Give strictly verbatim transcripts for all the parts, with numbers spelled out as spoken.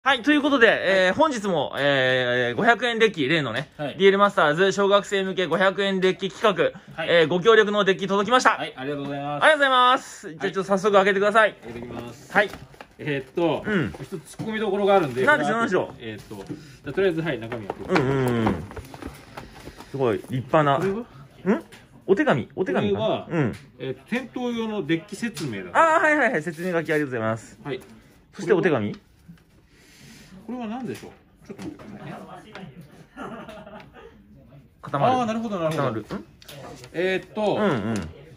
はい、ということで、えー、本日も、えー、ごひゃくえんデッキ、例のね、はい、ディーエル マスターズ小学生向けごひゃくえんデッキ企画、はい、えー、ご協力のデッキ届きました。 はい、ありがとうございます。 ありがとうございます。じゃあちょっと早速開けてください。 開けていきます。 はい。 えー、っと、うん、一つ突っ込みどころがあるんで。 なんでしょう、なんでしょう。 えー、っと、じゃあとりあえず、はい、中身を。 うんうんうん。すごい、立派な。これはんお手紙お手紙これは、うん、えー、店頭用のデッキ説明だ。 ああ、はいはいはい、説明書きありがとうございます。はい。そしてお手紙これは何でしょう。ちょっと待ってくださいね。 固まる。 ああ、なるほどなるほど。えー、っと、うんうん。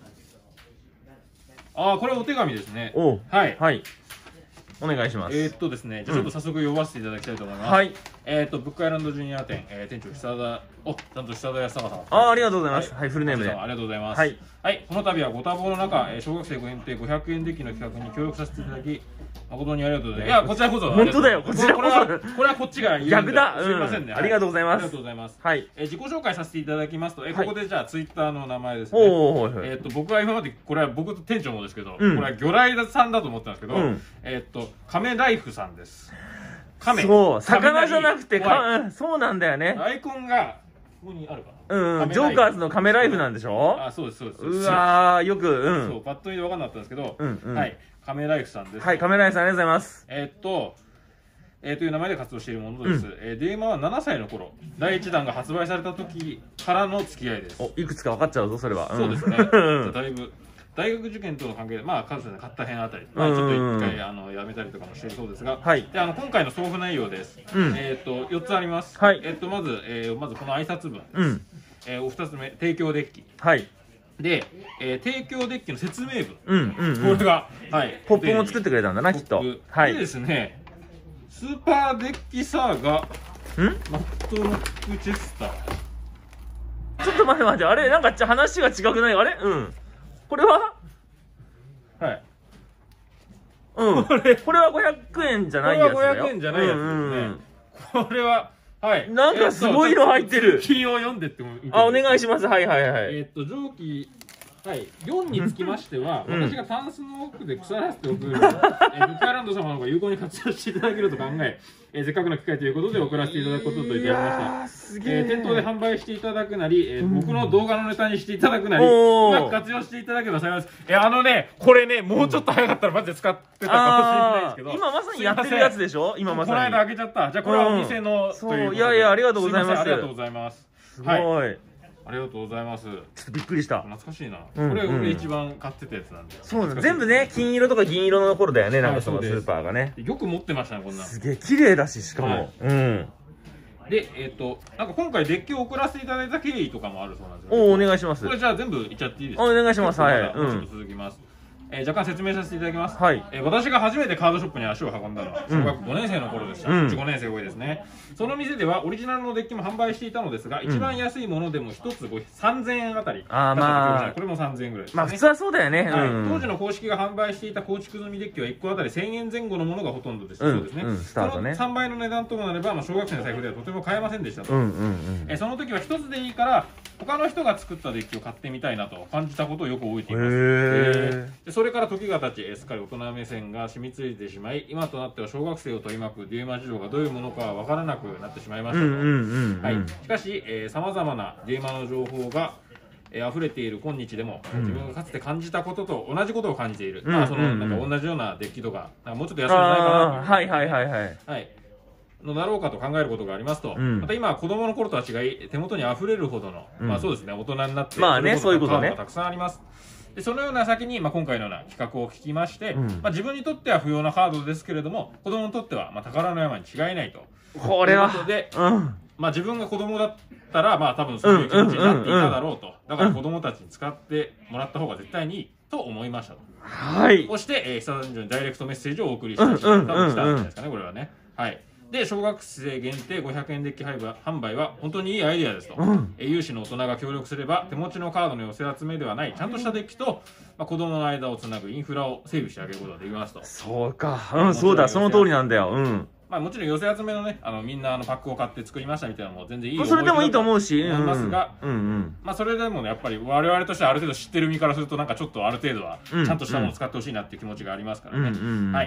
ああ、これお手紙ですね。 おはい。はい。お願いします。 えー、っとですね、じゃあちょっと早速読ませていただきたいと思います。はい。えー、っと、ブックアイランドジュニア店、えー、店長久田、お、ちゃんと久田康隆さん。 ああ、ありがとうございます。はい、はい、フルネームで。 ありがとうございます。はい。はい、この度はご多忙の中、えー、小学生限定ごひゃくえんデッキの企画に協力させていただき、誠にありがとうございます。いや、こちらこそ。 本当だよ、こちらこそ。 これはこっちが言う。 逆だ。 すみませんね。 ありがとうございます。 ありがとうございます。 はい。 え自己紹介させていただきますと、えここでじゃあツイッターの名前ですね。えっと僕は今までこれは僕と店長もですけど、これは魚雷さんだと思ったんですけど、えっと亀ライフさんです。亀。そう、 魚じゃなくてそうなんだよね。 アイコンがここにあるかな。うん、ジョーカーズの亀ライフなんでしょ。 あ、そうですそうです。 うわー、よくうん。 そう、パッと見で分かんなかったんですけど、はい、亀ライフさんです。 はい、亀ライフさんありがとうございます。 えっと。えー、という名前で活動しているものです。うん、えー、デーマはななさいの頃、だいいちだんが発売された時からの付き合いです。 お、いくつか分かっちゃうぞ、それは。 うん、そうですね。だいぶ、大学受験との関係で、まあ、数で買った辺あたり、まあ、ちょっと一回、あの、やめたりとかもしているそうですが、はい。で、あの、今回の送付内容です。うん、えっと、よっつあります。はい。えっと、まず、えー、まずこの挨拶文です。うん。えー、お二つ目、提供デッキ。はい。で、えー、提供デッキの説明文。うんうん、うん。これが、はい。 ポップも作ってくれたんだな、きっと。 はい。でですね、スーパーデッキサーガマットロックチェスター。 ちょっと待って待って、あれなんか話が違くない？あれうん。これははい。うん。これ、これはごひゃくえんじゃないやつだよ。 これはごひゃくえんじゃないやつですね。これは、はい。 なんかすごいの入ってる。 キーを読んでってもいいですか？ あ、お願いします。はいはいはい。 えっと、蒸気、はい、よんにつきましては、うん、私がタンスの奥で腐らせておくよりも、えー、ブックアイランド様の方が有効に活用していただけると考え、えー、せっかくの機会ということで送らせていただくことといたしました。えー、店頭で販売していただくなり、えー、僕の動画のネタにしていただくなり、うまく活用していただければ幸いです。えー、あのね、これね、もうちょっと早かったらマジで使ってたかもしれないですけど、 今まさにやってるやつでしょ？今まさに。 この間開けちゃった。じゃあこれはお店の、 そう、いやいや、ありがとうございます。 ありがとうございます。 すごい。 ありがとうございます。ちょっとびっくりした。 懐かしいな。これ俺一番買ってたやつなんで。 そうなん全部ね、金色とか銀色の頃だよね、なんかそのスーパーがね。 よく持ってましたね、こんな。 すげえ綺麗だし、しかも。うん。 で、えっと、なんか今回デッキを送らせていただいた経緯とかもあるそうなんですよ。おお願いします。 これじゃあ全部いっちゃっていいですか？ お願いします。はい。 ちょっと続きます。えー、若干説明させていただきます。はい。えー、私が初めてカードショップに足を運んだのは小学ごねんせいの頃でした。うん、ごねんせい多いですね。その店ではオリジナルのデッキも販売していたのですが、うん、一番安いものでもひとつさんぜんえんあたり。ああ、まあ。これもさんぜんえんぐらいです、ね。 まあ普通はそうだよね。 はい。当時の公式が販売していた構築済みデッキはいっこあたりせんえんぜん後のものがほとんどでした。そうですね。そのさんばいの値段ともなれば、まあ、小学生の財布ではとても買えませんでしたと。えその時はひとつでいいから、他の人が作ったデッキを買ってみたいなと感じたことをよく覚えています。えー、それから時が経ち、すっかり大人目線が染みついてしまい、今となっては小学生を取り巻くデュエマ事情がどういうものかは分からなくなってしまいましたと。しかし、さまざまなデュエマの情報がえー、溢れている今日でも、うん、自分がかつて感じたことと同じことを感じている、まあそのなんか同じようなデッキとか、なんかもうちょっと安いんじゃないかなと、はいはいはいはい、はい、のだろうかと考えることがありますと、うん、また今子供の頃とは違い手元に溢れるほどの、うん、まあそうですね、大人になってまあね、そういうことね、 たくさんあります。でそのような先に、まあ、今回のような企画を聞きまして、うん、まあ自分にとっては不要なカードですけれども、子供にとってはまあ宝の山に違いないと。 これはということで、うん、まあ自分が子供だったら、まあ多分そういう気持ちになっていただろうと。だから子供たちに使ってもらった方が絶対にいいと思いましたと。 はい。 そして、えー、久田にダイレクトメッセージをお送りしたりして、多分来たんじゃないですかね、これはね。はい。で、小学生限定ごひゃくえんデッキ販売は本当にいいアイデアですと。うん、有志の大人が協力すれば、手持ちのカードの寄せ集めではない、ちゃんとしたデッキと、まあ、子供の間をつなぐインフラを整備してあげることができますと。 そうか。うん、そうだ、その通りなんだよ。うん。 まあもちろん寄せ集めのね、あのみんなあのパックを買って作りましたみたいなのも全然いい思いそれでもいいと思うし、 思いますが、まあそれでもね、やっぱり我々としてはある程度知ってる身からすると、なんかちょっとある程度はちゃんとしたものを使ってほしいなっていう気持ちがありますからね。はい。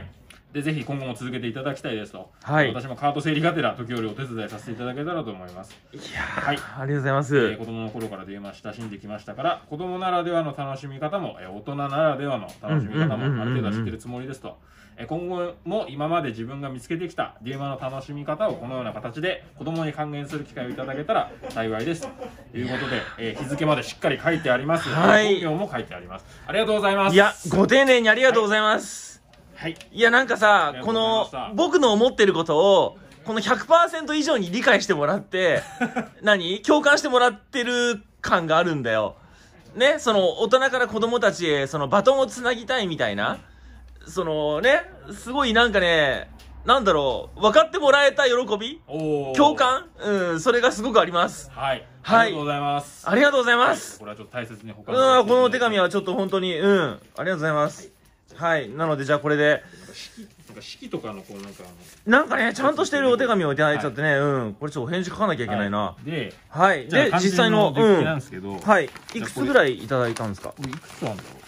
でぜひ今後も続けていただきたいですと、 はい、 私もカート整理がてら時折お手伝いさせていただけたらと思います。 いやー、はい、ありがとうございます、えー、子供の頃から電話親しんできましたから、子供ならではの楽しみ方も、えー、大人ならではの楽しみ方もある程度は知ってるつもりですと、えー、今後も今まで自分が見つけてきた電話の楽しみ方をこのような形で子供に還元する機会をいただけたら幸いですということで、えー、日付までしっかり書いてあります。はい、本名も書いてあります。ありがとうございます。 いや、ご丁寧にありがとうございます。 はい、 いや、なんかさ、この僕の思ってることをこの ひゃくパーセント 以上に理解してもらって何共感してもらってる感があるんだよね。その大人から子供たちへそのバトンをつなぎたいみたいな、そのね、すごいなんかね、なんだろう、分かってもらえた喜び、共感、うん、それがすごくあります。 はい、はい、ありがとうございます。 ありがとうございます。 はい、これはちょっと大切に保管して、うん、このお手紙はちょっと本当に、うん、ありがとうございます。はい、はい、なのでじゃあこれでなんか式とかのこうなんかなんかね、ちゃんとしてるお手紙をいただいちゃってね、はい、うん、これちょっとお返事書かなきゃいけないな。はい、 で、 はい、で実際のデッキなんですけど、うん、 はい、いくつぐらいいただいたんですか。 これいくつあるんだろう。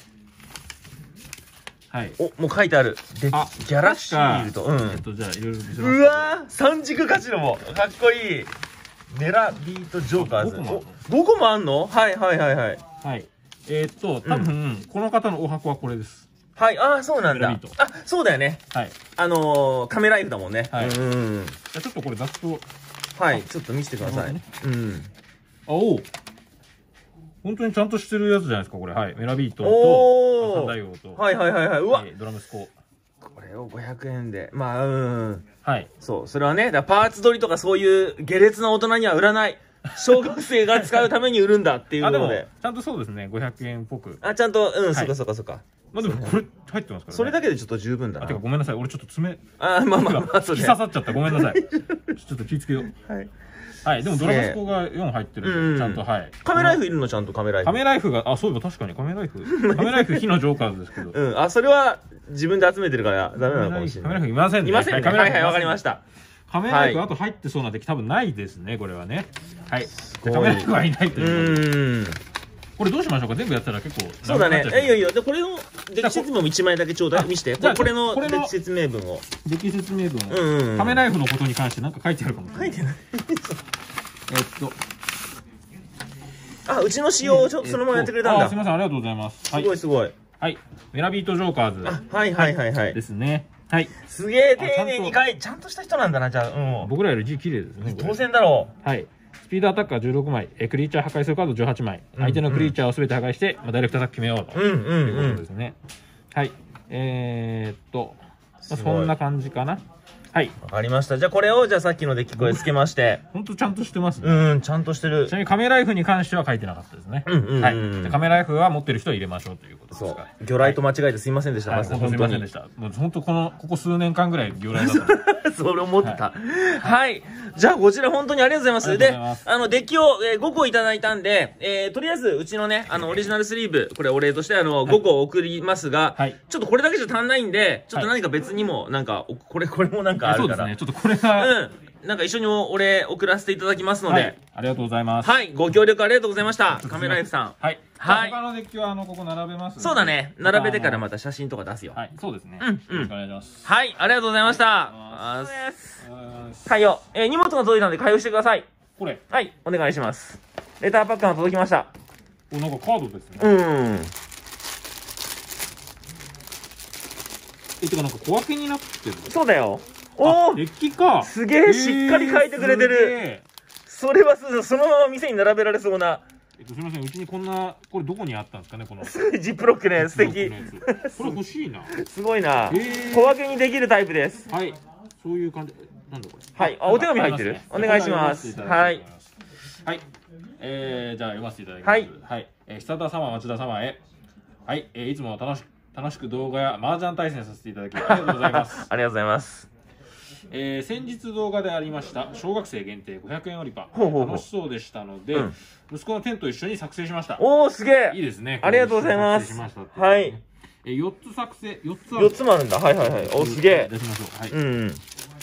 はい、 お、もう書いてある。で、ギャラシールド。うん。 えっとじゃあいろいろ見せます。 うわー、三軸カジノもかっこいい。メラビートジョーカーズ。ごこもあんの？はいはいはいはい。 はい。えー、っと多分、うん、この方のお箱はこれです。 はい、ああ、そうなんだ。あ、そうだよね。 はい。 あのー、カメライフだもんね。 はい。うん。じゃちょっとこれざっと。 はい、ちょっと見せてください。ね、うん。 あ、お本当にちゃんとしてるやつじゃないですか、これ。はい。メラビートと、三大王と。 はいはいはいはい。うわ、 ドラムスコ。 これをごひゃくえんで。まあ、うん。 はい。 そう、それはね、だパーツ取りとかそういう下劣な大人には売らない。小学生が使うために売るんだっていうので。あ、でも、 ちゃんとそうですね、ごひゃくえんっぽく。 あ、ちゃんと、うん、そっかそっかそっか。 まあでもこれ入ってますからね。 それだけでちょっと十分だな。 あ、てかごめんなさい。俺ちょっと爪。 あ、まあまあまあ、 そうね。引き刺さっちゃった。ごめんなさい。ちょっと気ぃつけよう。はい。はい。でもドラマスコがよん入ってるんで、ちゃんと、はい。 カメライフいるのちゃんとカメライフ。 カメライフが、あ、そういえば確かにカメライフ。カメライフ火のジョーカーズですけど。 うん。あ、それは自分で集めてるからダメなのかもしれない。 カメライフいませんね。 いませんね。はいはい、わかりました。 カメライフあと入ってそうなデッキ多分ないですね、これはね。はい。カメライフはいないということで。これどうしましょうか。全部やったら結構。 そうだね。え、いやいや、で、これのデッキ説明もいちまいだけちょうだい。見して。これのデッキ説明文を。 デッキ説明文を。カメライフのことに関して何か書いてあるかもしれない。 書いてない。 えっと。 あ、うちの仕様をちょっとそのままやってくれたんだ。 すみません、ありがとうございます。 すごいすごい。 はい。メラビートジョーカーズ。 はいはいはいはい。 ですね。はい。 すげえ丁寧に書い、ちゃんとした人なんだな、じゃあ。うん。 僕らより字綺麗ですね。 当然だろう。はい。スピードアタッカーじゅうろくまい、クリーチャー破壊するカードじゅうはちまい、相手のクリーチャーをすべて破壊して、まあ、ダイレクトアタック決めようということですね。はい。えー、っと、まあ、そんな感じかな。はい。 わかりました。じゃあこれを、じゃあさっきのデッキこれつけまして。 ほんとちゃんとしてますね。 うん、ちゃんとしてる。 ちなみにカメライフに関しては書いてなかったですね。うんうん。はい。カメライフは持ってる人は入れましょうということですか。 魚雷と間違えてすいませんでした。 はい、本当すいませんでした。もう本当この、ここ数年間ぐらい魚雷だった。 それ思ってた。はい。じゃあこちら本当にありがとうございます。で、あの、デッキをごこいただいたんで、えー、とりあえずうちのね、あの、オリジナルスリーブ、これお礼としてあの、ごこ送りますが、はい。ちょっとこれだけじゃ足んないんで、ちょっと何か別にも、なんか、これ、これもなんかあるから。そうですね。 ちょっとこれが、 うん。なんか一緒にお礼送らせていただきますので、はい、 ありがとうございます。 はい、ご協力ありがとうございました。カメライフさん。 はい。はい。他のデッキはあのここ並べます。 そうだね。並べてからまた写真とか出すよ。 はい、そうですね。うん、うん。よろしくお願いします。 はい、ありがとうございました。あり対応。えー、荷物が届いたので対応してください。 これ。 はい、お願いします。レターパックが届きました。 お、なんかカードですね。 うん。 え、てかなんか小分けになってる。 そうだよ。おお、 デッキか。 すげえしっかり書いてくれてる。それはそのまま店に並べられそうな。 えっとすみません、うちにこんなこれどこにあったんですかね、このジップロックね、素敵。 これ欲しいな。 すごいな。小分けにできるタイプです。 はい、そういう感じ。なんだこれ。 はい、あ、お手紙入ってる。お願いします。はい。 はい。えー、じゃあ読ませていただきます。はい。はい。えー、久田様、町田様へ。はい、えー、いつも楽し楽しく動画や麻雀対戦させていただきありがとうございます。 ありがとうございます。 えー、先日動画でありました小学生限定ごひゃくえん売り場、楽しそうでしたので、うん、息子のテンと一緒に作成しました。 おお、すげえ。 いいですね。 ありがとうございます。はい。 えー、よっつ作成、よっつある。よっつもあるんだ。はいはいはい。お、すげえ。 出しましょう。はい。 うん。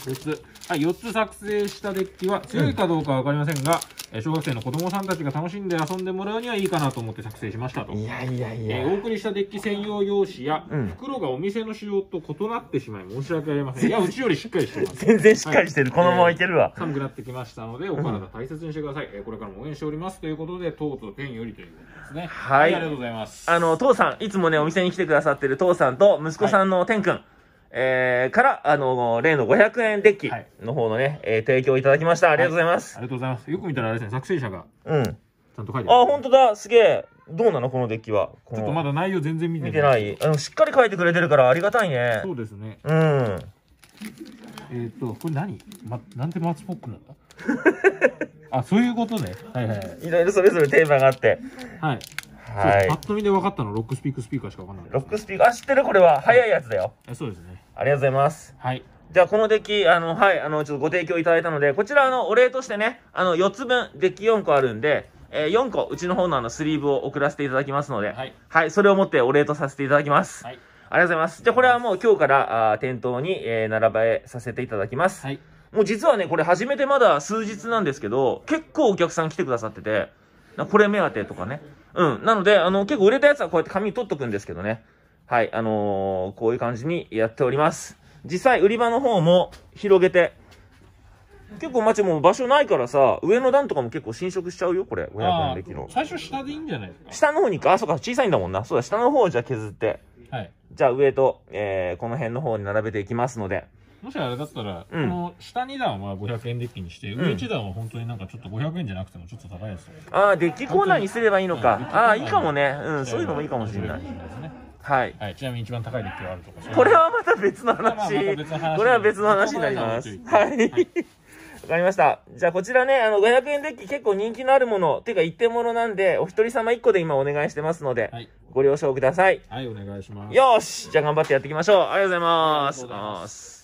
よっつ。はい、よっつ作成したデッキは強いかどうかはわかりませんが、うん、小学生の子供さんたちが楽しんで遊んでもらうにはいいかなと思って作成しましたと。 いやいやいや。 えー、お送りしたデッキ専用用紙や、うん、袋がお店の仕様と異なってしまい申し訳ありません。いや、うちよりしっかりしてます。 全然しっかりしてる。はい、このままいけるわ。 えー、寒くなってきましたので、お体大切にしてください。うん、えー、これからも応援しております。ということで、とうとう天よりということですね。 はい。はい、 ありがとうございます。 あの、父さん、いつもね、お店に来てくださってる父さんと、息子さんの天くん。はい、えー、から、あの、例のごひゃくえんデッキの方のね、はい、えー、提供いただきました。ありがとうございます。 はい、ありがとうございます。よく見たらあれですね、作成者が。 うん。 ちゃんと書いてある。 あ、ほんとだ。すげえ。どうなのこのデッキは。 ちょっとまだ内容全然見てない。 見てない。あの、しっかり書いてくれてるからありがたいね。 そうですね。 うん。 えっと、これ何ま、なんで松ポックなんだあ、そういうことね。はいはい。 いろいろそれぞれテーマがあって。 はい。はい。パッと見で分かったの、ロックスピークスピーカーしか分かんない。 ロックスピーカー、あ、知ってるこれは。早いやつだよ。 え、そうですね。 ありがとうございます。 はい。 じゃあ、このデッキ、あの、はい、あの、ちょっとご提供いただいたので、こちら、あの、お礼としてね、あの、よっつぶん、デッキよんこあるんで、えー、よんこ、うちの方のあの、スリーブを送らせていただきますので、はい。はい、それをもってお礼とさせていただきます。はい。ありがとうございます。じゃあ、これはもう今日から、あ店頭に、えー、並べさせていただきます。はい。もう実はね、これ始めてまだ数日なんですけど、結構お客さん来てくださってて、これ目当てとかね。うん。なので、あの、結構売れたやつはこうやって紙に取っとくんですけどね。はい。あのー、こういう感じにやっております。実際、売り場の方も広げて、結構街も場所ないからさ、上の段とかも結構侵食しちゃうよ、これ。ごひゃくえんデッキの。 最初下でいいんじゃないですか？ 下の方にか。あ、そうか、小さいんだもんな。そうだ、下の方をじゃあ削って。はい。じゃあ上と、えー、この辺の方に並べていきますので。 もしあれだったら、うん、この下に段はごひゃくえんデッキにして、うん、上いち段は本当になんかちょっとごひゃくえんじゃなくてもちょっと高いやつ。ああ、 デッキコーナーにすればいいのか。ああ、いいかもね。うん、そういうのもいいかもしれない。はい。 はい。ちなみに一番高いデッキはあるとか。 これはまた別の話。これは別の話になります。はい。わかりました。じゃあこちらね、あの、ごひゃくえんデッキ結構人気のあるもの、ていうか一点物なんで、お一人様一個で今お願いしてますので、はい、ご了承ください。 はい、お願いします。 よしじゃあ頑張ってやっていきましょう。ありがとうございます。